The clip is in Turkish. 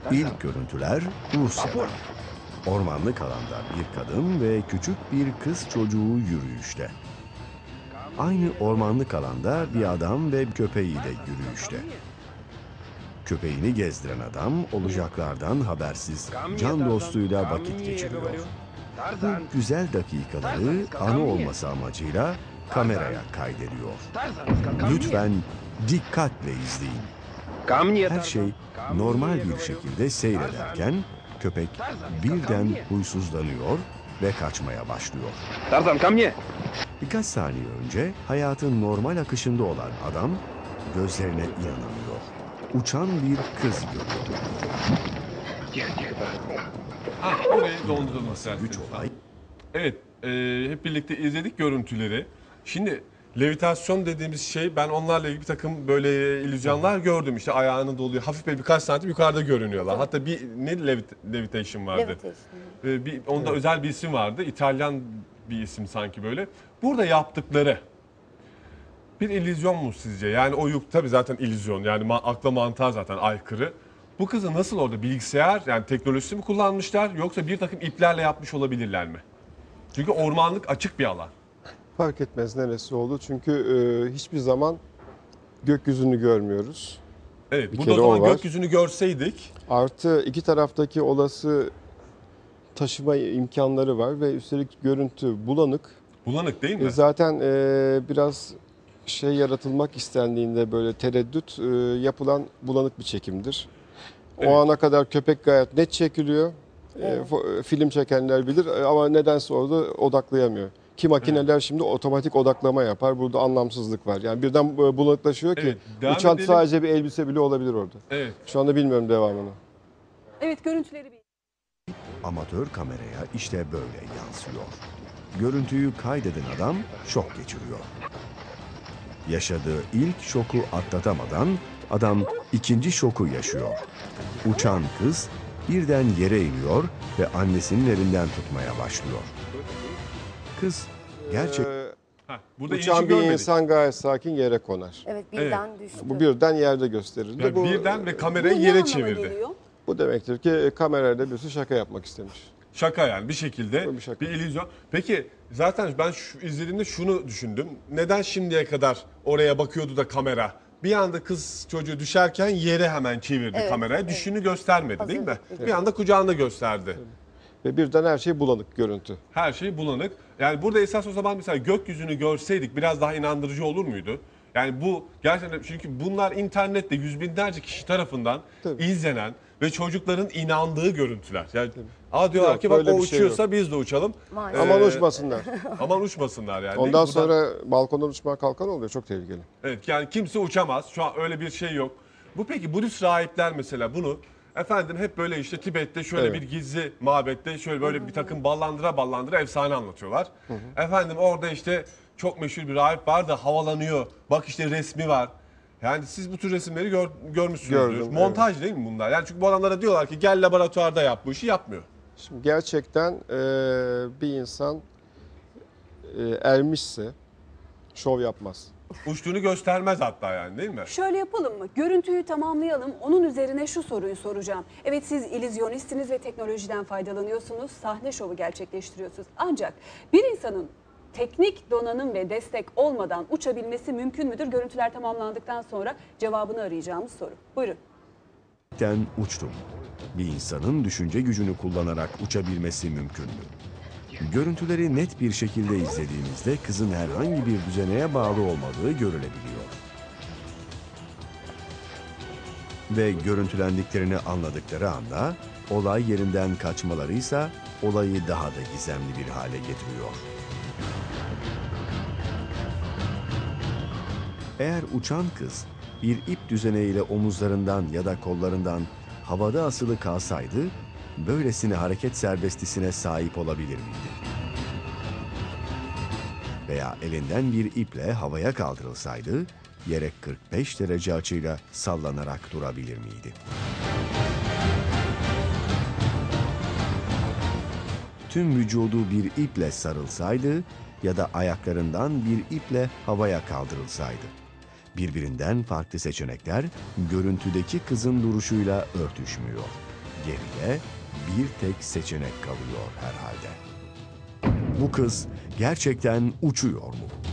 İlk görüntüler Rusya'da. Ormanlık alanda bir kadın ve küçük bir kız çocuğu yürüyüşte. Aynı ormanlık alanda bir adam ve köpeği de yürüyüşte. Köpeğini gezdiren adam olacaklardan habersiz can dostuyla vakit geçiriyor. Bu güzel dakikaları anı olması amacıyla kameraya kaydediyor. Lütfen dikkatle izleyin. Her şey normal bir şekilde seyrederken köpek birden huysuzlanıyor ve kaçmaya başlıyor. Tarzan, ко мне! Birkaç saniye önce hayatın normal akışında olan adam gözlerine inanamıyor. Uçan bir kız görüyor. Orayı dondurulması. Güç olay Evet, hep birlikte izledik görüntüleri. Şimdi levitasyon dediğimiz şey, ben onlarla ilgili bir takım böyle illüzyonlar gördüm. İşte ayağını doluyor, hafif böyle birkaç santim yukarıda görünüyorlar. Hatta bir levitation vardı. Levitation. Onda özel bir isim vardı, İtalyan bir isim sanki böyle. Burada yaptıkları bir illüzyon mu sizce? Yani o yük tabii zaten illüzyon, yani akla mantığa zaten aykırı. Bu kızı nasıl orada bilgisayar, yani teknolojisi mi kullanmışlar, yoksa bir takım iplerle yapmış olabilirler mi? Çünkü ormanlık açık bir alan. Fark etmez neresi oldu çünkü hiçbir zaman gökyüzünü görmüyoruz. Evet, Bir burada o kere zaman o var. gökyüzünü görseydik, Artı iki taraftaki olası taşıma imkanları var ve üstelik görüntü bulanık. bulanık değil mi? Zaten biraz şey yaratılmak istendiğinde böyle tereddüt yapılan bulanık bir çekimdir. Evet. O ana kadar köpek gayet net çekiliyor. Film çekenler bilir ama nedense orada odaklayamıyor. Ki makineler şimdi otomatik odaklama yapar. Burada anlamsızlık var. Yani birden bulanıklaşıyor ki Evet, devam uçan edelim. sadece bir elbise bile olabilir orada. Evet. Şu anda bilmiyorum devamını. Evet, görüntüleri bir. amatör kameraya işte böyle yansıyor. Görüntüyü kaydeden adam şok geçiriyor. Yaşadığı ilk şoku atlatamadan adam ikinci şoku yaşıyor. Uçan kız birden yere iniyor ve annesinin elinden tutmaya başlıyor. Kız gerçek Burada Uçan inişi bir görmedik. insan gayet sakin yere konar. Evet, birden düştü. Bu birden yerde gösterildi. Yani Bu, birden ve Bu kamerayı ne yere anlama çevirdi. geliyor? bu demektir ki kamerayla birisi şaka yapmak istemiş. Şaka, yani bir şekilde Bu bir şaka. bir illüzyon. Peki zaten ben izlediğimde şunu düşündüm. Neden şimdiye kadar oraya bakıyordu da kamera? Bir anda kız çocuğu düşerken yere hemen çevirdi Evet, kameraya. evet. Düşüşünü göstermedi değil mi? Hazırlıklı. Bir anda kucağında gösterdi. Ve birden her şey bulanık görüntü. Her şey bulanık. Yani burada esas o zaman mesela gökyüzünü görseydik biraz daha inandırıcı olur muydu? Yani bu gerçekten, çünkü bunlar internette yüz binlerce kişi tarafından Tabii. izlenen ve çocukların inandığı görüntüler. Yani diyorlar Yok, ki bak böyle o bir şey uçuyorsa biz de uçalım. Maalesef. Aman Ee, uçmasınlar. Aman uçmasınlar yani. Ondan değil mi? sonra balkondan uçmaya kalkan oluyor. Çok tehlikeli. Evet, yani kimse uçamaz. Şu an öyle bir şey yok. Bu peki Budist rahipler mesela bunu efendim hep böyle işte Tibet'te şöyle Evet. bir gizli mabette şöyle böyle bir takım ballandıra efsane anlatıyorlar. Efendim orada işte çok meşhur bir rahip var da havalanıyor. Bak işte resmi var. Yani siz bu tür resimleri görmüşsünüzdür. Gördüm, Montaj değil mi bunlar? Yani çünkü bu adamlara diyorlar ki gel laboratuvarda yap, bu işi yapmıyor. Şimdi gerçekten bir insan ermişse şov yapmaz. Uçtuğunu göstermez hatta, yani değil mi? Şöyle yapalım mı? Görüntüyü tamamlayalım. Onun üzerine şu soruyu soracağım. Evet, siz illüzyonistsiniz ve teknolojiden faydalanıyorsunuz. Sahne şovu gerçekleştiriyorsunuz. Ancak bir insanın teknik donanım ve destek olmadan uçabilmesi mümkün müdür? Görüntüler tamamlandıktan sonra cevabını arayacağımız soru. Buyurun. gerçekten uçtum. Bir insanın düşünce gücünü kullanarak uçabilmesi mümkün mü? Görüntüleri net bir şekilde izlediğimizde kızın herhangi bir düzeneye bağlı olmadığı görülebiliyor. Ve görüntülendiklerini anladıkları anda olay yerinden kaçmalarıysa olayı daha da gizemli bir hale getiriyor. Eğer uçan kız bir ip düzeneğiyle omuzlarından ya da kollarından havada asılı kalsaydı, böylesine hareket serbestisine sahip olabilir miydi? Veya elinden bir iple havaya kaldırılsaydı, yere 45 derece açıyla sallanarak durabilir miydi? Tüm vücudu bir iple sarılsaydı ya da ayaklarından bir iple havaya kaldırılsaydı. Birbirinden farklı seçenekler görüntüdeki kızın duruşuyla örtüşmüyor. Geriye bir tek seçenek kalıyor herhalde. Bu kız gerçekten uçuyor mu?